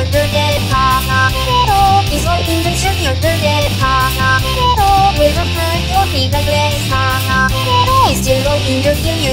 열들게 하나로 이소 인증식 열들게 하나로 외롭은 요리가 돼 하나로 이슬로 인증기유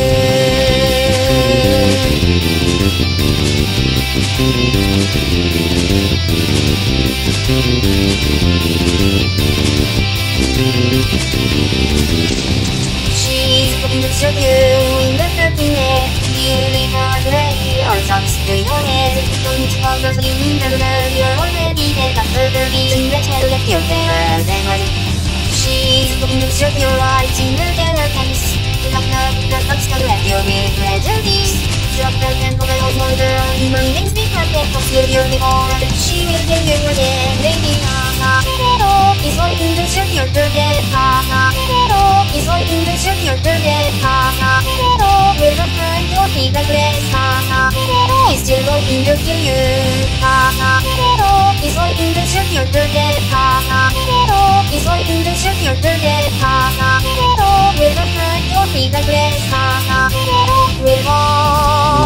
She's looking to show you in the looking at feeling her way or songs to your head. Don't talk of you in the love you're already dead. I'm further beating the tail if you're better than us. She's looking to show you right in the better times. Not the thoughts that left you with prejudice. Drop the tempo and hold on the only my name's be perfect. I'll feel your before. She will give you again, baby. Pero is all in the shit you're dirty. Pero is all in the shit you're dirty. Pero we're not trying to be the best. Pero is still all in the kill you. Pero is all in the shit you're dirty. Pero is all in the shit you're dirty. Pero we're not trying to be the best. Pero we're all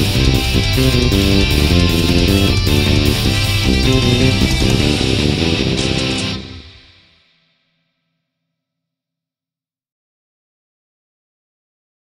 your head.